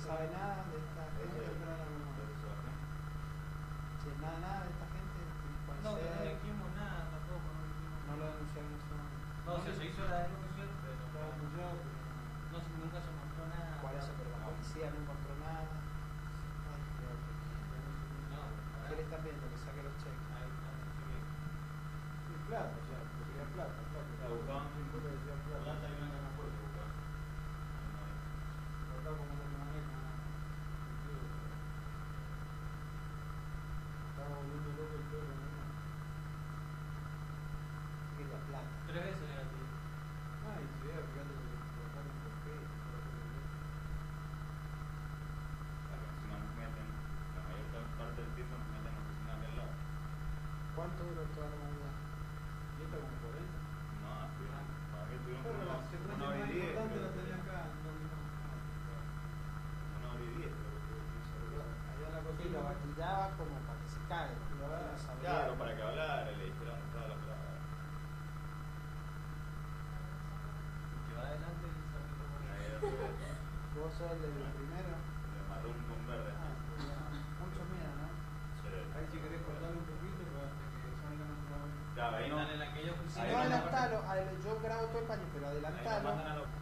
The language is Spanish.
sabe nada de esta gente. Che, nada de esta gente. No, que no le dijimos nada tampoco, no dijimos. No lo denunciaron en su momento. No, se hizo la denuncia, pero no, nunca se mostró nada. Por eso, pero la policía no encontró nada. Ay, creo que... ¿Qué le están viendo? Que saque los cheques. Ahí está, no sé qué. Sí, plata, o sea, conseguía plata. Buscaban plata y una gana fuerte, buscaban. Acá como no se maneja, estaba volviendo loco el perro, ¿no? Quería plata. 3 veces le gatillo. Ay, si vea, fíjate que le cortaron por qué. Encima nos meten, la mayor parte del tiempo nos meten en la oficina de al lado. ¿Cuánto duró toda la movida? Y esta como 40. No, estuvieron, para mí estuvieron Pero la como 1 hora y 10. importante la tenía acá, no. 1 hora y 10, creo que Allá en la Y cocina. lo maquillaba como para que se caiga. claro, para que hablara, le dijeron toda la palabra. Que va adelante y se aplicó con Ahí él. después, ¿Vos sos el del primero? de marrón con verde. Mucho miedo, ¿no? Sí. Ahí si querés cortarle un poquito, pero hasta que salgan otra vez. Claro, ahí no. Están en aquella oficina. Ahí No no, adelantalo, yo grabo todo el paño, pero Ahí nos adelantalo. mandan a los